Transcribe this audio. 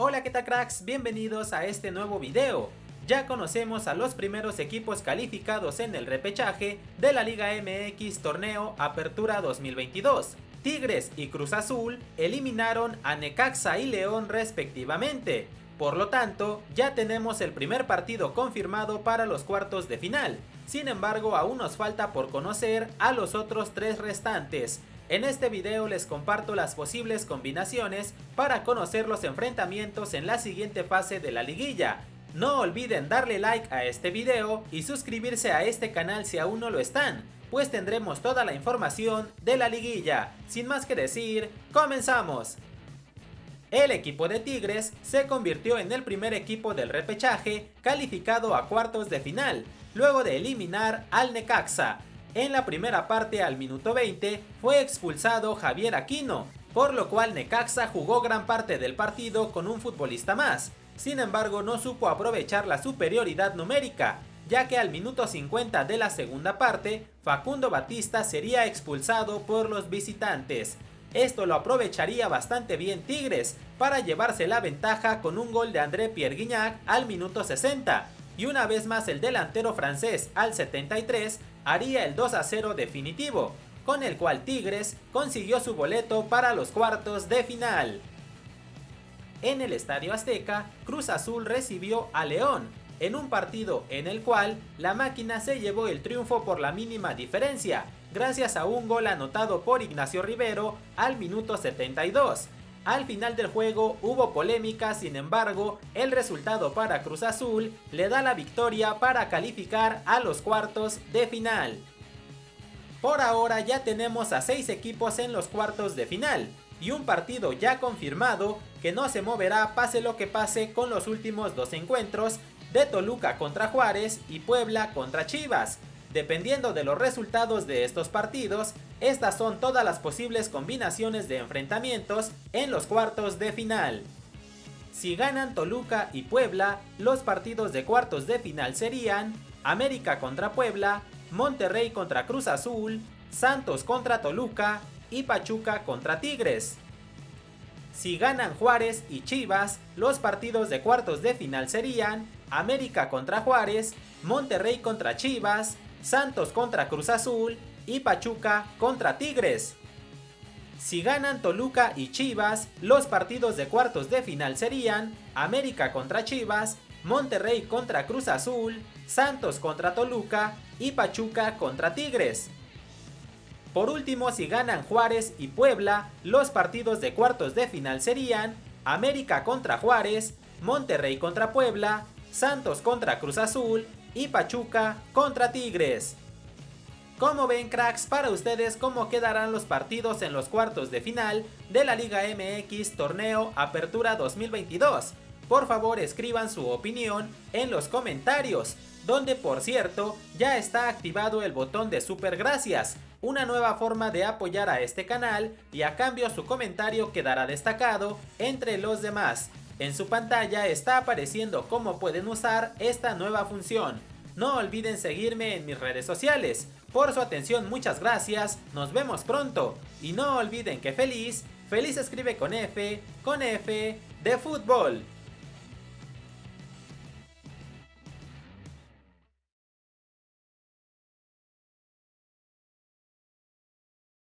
Hola, ¿qué tal, cracks? Bienvenidos a este nuevo video. Ya conocemos a los primeros equipos calificados en el repechaje de la Liga MX Torneo Apertura 2022. Tigres y Cruz Azul eliminaron a Necaxa y León respectivamente. Por lo tanto, ya tenemos el primer partido confirmado para los cuartos de final. Sin embargo, aún nos falta por conocer a los otros tres restantes. En este video les comparto las posibles combinaciones para conocer los enfrentamientos en la siguiente fase de la liguilla. No olviden darle like a este video y suscribirse a este canal si aún no lo están, pues tendremos toda la información de la liguilla. Sin más que decir, ¡comenzamos! El equipo de Tigres se convirtió en el primer equipo del repechaje calificado a cuartos de final, luego de eliminar al Necaxa. En la primera parte, al minuto 20, fue expulsado Javier Aquino, por lo cual Necaxa jugó gran parte del partido con un futbolista más. Sin embargo, no supo aprovechar la superioridad numérica, ya que al minuto 50 de la segunda parte, Facundo Batista sería expulsado por los visitantes. Esto lo aprovecharía bastante bien Tigres para llevarse la ventaja con un gol de André Pierre Gignac al minuto 60. Y una vez más el delantero francés al 73 haría el 2-0 definitivo, con el cual Tigres consiguió su boleto para los cuartos de final. En el Estadio Azteca, Cruz Azul recibió a León, en un partido en el cual la máquina se llevó el triunfo por la mínima diferencia, gracias a un gol anotado por Ignacio Rivero al minuto 72. Al final del juego hubo polémica, sin embargo, el resultado para Cruz Azul le da la victoria para calificar a los cuartos de final. Por ahora ya tenemos a 6 equipos en los cuartos de final, y un partido ya confirmado que no se moverá pase lo que pase con los últimos dos encuentros de Toluca contra Juárez y Puebla contra Chivas. Dependiendo de los resultados de estos partidos, estas son todas las posibles combinaciones de enfrentamientos en los cuartos de final. Si ganan Toluca y Puebla, los partidos de cuartos de final serían América contra Puebla, Monterrey contra Cruz Azul, Santos contra Toluca y Pachuca contra Tigres. Si ganan Juárez y Chivas, los partidos de cuartos de final serían América contra Juárez, Monterrey contra Chivas, Santos contra Cruz Azul y Pachuca contra Tigres. Si ganan Toluca y Chivas, los partidos de cuartos de final serían América contra Chivas, Monterrey contra Cruz Azul, Santos contra Toluca y Pachuca contra Tigres. Por último, si ganan Juárez y Puebla, los partidos de cuartos de final serían América contra Juárez, Monterrey contra Puebla, Santos contra Cruz Azul y Pachuca contra Tigres. ¿Cómo ven, cracks? Para ustedes, ¿cómo quedarán los partidos en los cuartos de final de la Liga MX Torneo Apertura 2022? Por favor, escriban su opinión en los comentarios, donde por cierto ya está activado el botón de super gracias, una nueva forma de apoyar a este canal, y a cambio su comentario quedará destacado entre los demás. En su pantalla está apareciendo cómo pueden usar esta nueva función. No olviden seguirme en mis redes sociales. Por su atención, muchas gracias, nos vemos pronto. Y no olviden que feliz se escribe con F de fútbol.